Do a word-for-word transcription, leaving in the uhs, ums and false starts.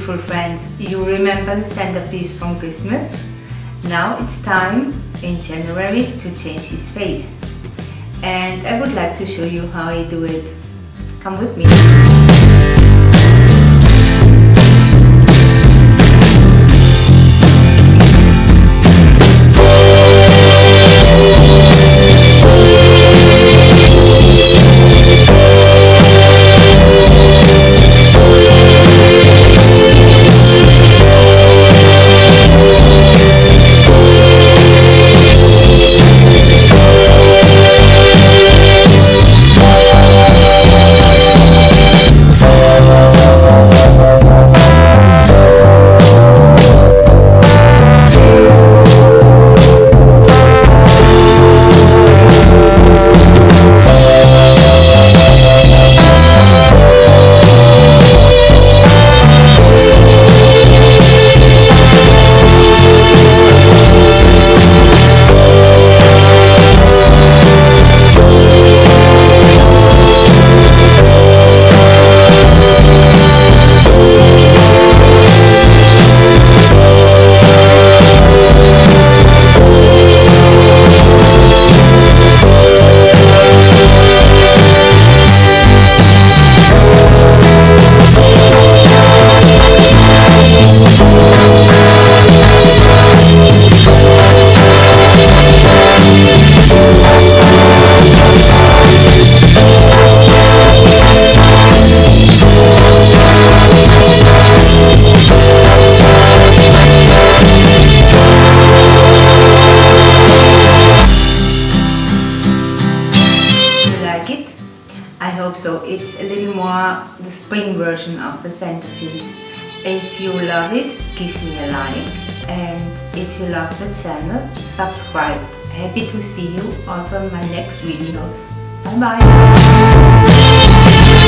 beautiful friends, you remember the centerpiece from Christmas? Now it's time in January to change his face. And I would like to show you how I do it. Come with me. I hope so. It's a little more the spring version of the centerpiece. If you love it, give me a like, and if you love the channel, subscribe. Happy to see you also in my next videos. Bye bye!